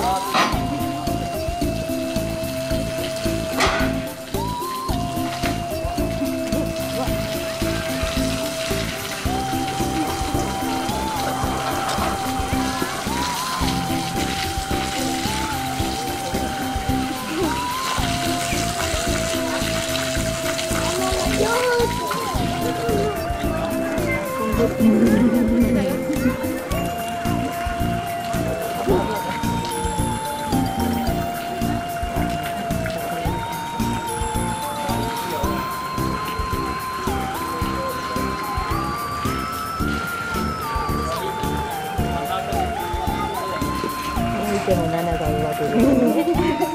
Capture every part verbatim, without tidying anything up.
でもナナが上手ですね。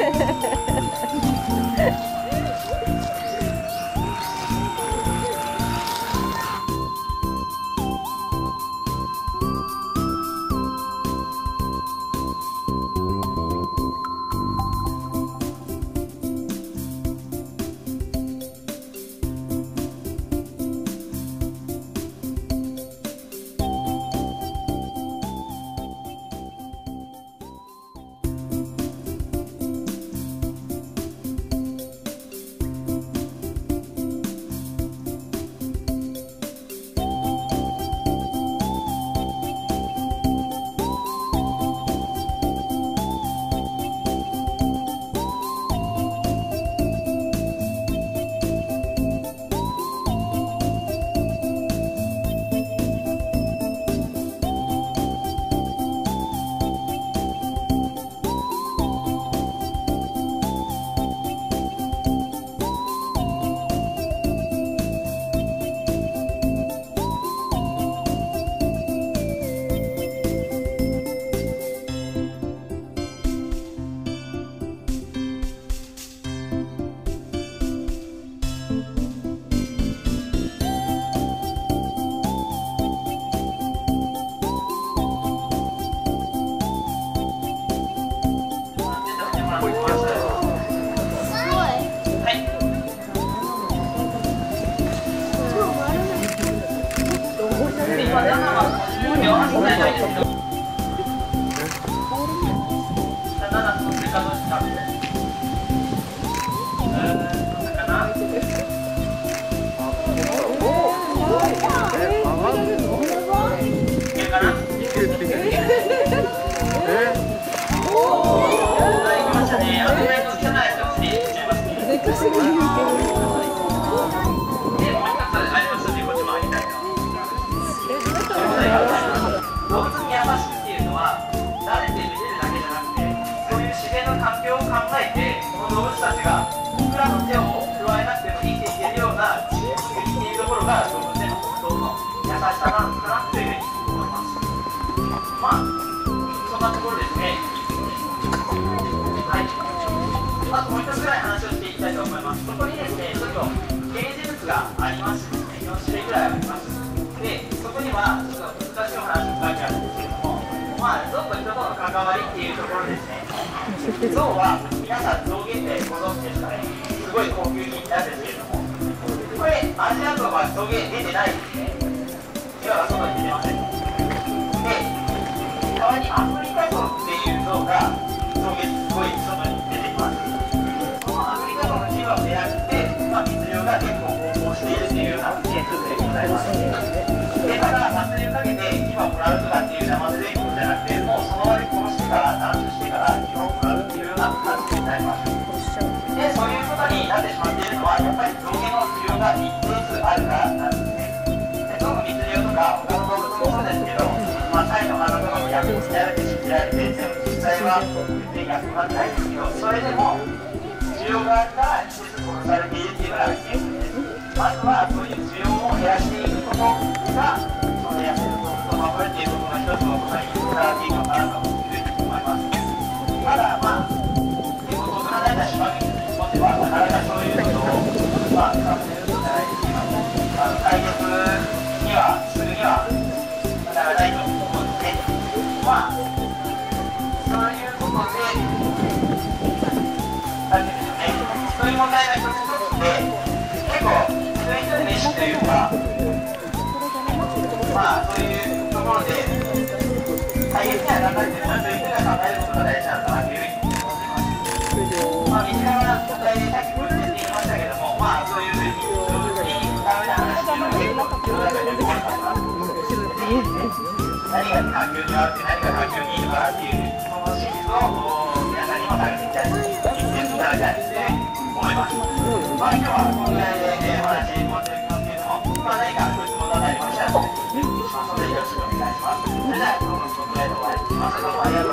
象は皆さん象牙ってご存知ですかね。すごい高級品なんですけれども、これアジアゾウは象牙出てないですね。岩が外に出てません。で、代わりにアフリカゾウっていう象が象牙すごい外に出てきます。そのアフリカゾウの牙を狙って、まあ、密猟が結構横行しているというような現象でございます。で、ただ祭りをかけて牙をもらうとかっていう生でいいことじゃなくて、もうその場で殺してから断種してから牙をもらうっていうような感じになります。で、そういうことになってしまっているのはやっぱり象牙の需要が一定数あるからなんですね。で、特に密猟とか他の動物もそうですけど、まあ、タイの花とかも薬物やられて信じられて、でも実際は全然薬物はないんですけど、それでも需要があるから一定数殺されているっていうのが現実です。まずはそういう需要を減らしていくことがその野生の動物を守るっていうことの一つのことにつながっていくのかなというふうに思います。ただまあ結構僕の大体島国の日本ではなかなかそういうことをまあさせることじゃないですけど、あの解決にはすぐにはならないと思うんですね。まあそういうことでなんていうんでしょうね、そういう問題が一つ一つで結構一人一人の意識というか、まあそういうところで解大変にはならないですが、そういう人が考えることが大事なのかなというふうに思っています。まあ、道側の答えでさっき分析って言いましたけども、まあ、そういうふうに動物にダメな話っていうのが結構世の中に出てこなかったなと思って何が環境に悪くて何が環境にいいのかなっていう、その真実を皆さんにも食べていただきたい、言っていただきたいって思います。まあ、今日はこのぐらいでお話終わっておきますけれども、まあ、何かご質問がありましたら、それでよろしくお願いします。それでは、今日のスポットライトを終わりします。どうもありがとうございました。